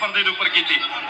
पर्दे के उपर की।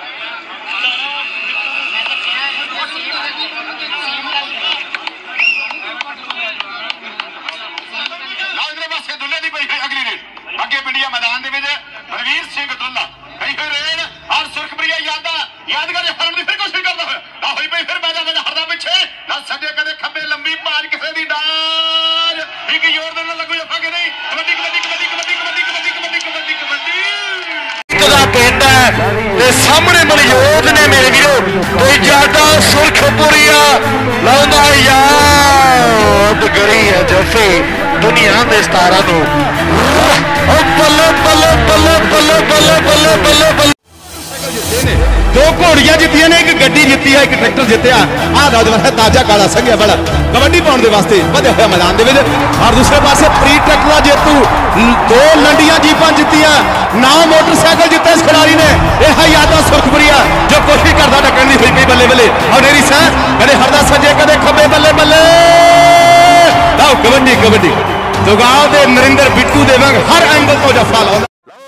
दुल्ले की पई अगली रेड अगे पिंडिया मैदान बलवीर सिंह दुल्ला कई फिर रेड और सुरखप्रिया यादगार हरण की फिर कोशिश करता है ना हुई पई फिर मैदान में हरदा पिछे ना सजे कदे खब्बे लंबी भाज किसी की डाज एक जोर देने लगू जफा के नहीं कबड्डी कबड्डी कबड्डी कबड्डी कबड्डी कबड्डी कबड्डी कबड्डी कबड्डी पिंड है सामने मलजोत ने मेरे वीरो कोई जाता सुरखपुरिया लाउंदा याद गरी है जफे दुनिया के सतारा बल्ले बल्ले बल्ले बल्ले बल्ले बल्ले बल्ले बल्ले दो घोड़ियां जितिया ने एक गड्डी जिती है एक ट्रैक्टर जितया ताजा काला संघिया बड़ा कबड्डी पाने वास्ते बढ़िया हुआ मैदान के और दूसरे पासे प्री ट्रैक्टर जेतू दो लंडिया जीपा जितिया 9 मोटरसाइकिल जिते इस खिलाड़ी ने यह यादा सुरखपुरिया जो कोशिश करता टक्कर की हुई पी बल्ले बल्ले और नेरी सह कदे हरदा सजे कदे खब्बे बल्ले बल्ले आओ कबड्डी कबड्डी जुगाव दे नरिंदर बिट्टू दे वांग हर एंगल तो जफा लाओ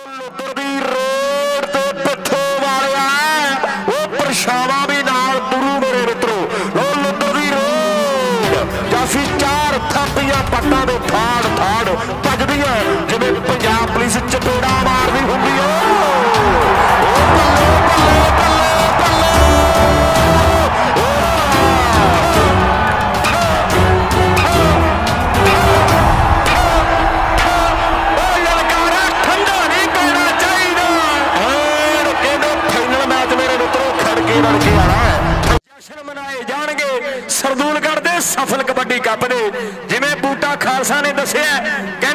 शावा भी नाल गुरु मेरे मित्रों लुत्तर दी रोड जाफी चार थप्पियां पट्टा दे थाड़ थाड़ भजदियां जिवें पंजाब पुलिस चपेड़ा मारदी हुंदी है सरदूलगढ़ दे सफल कबड्डी कप दे जिवें बूटा खालसा ने दस्सिया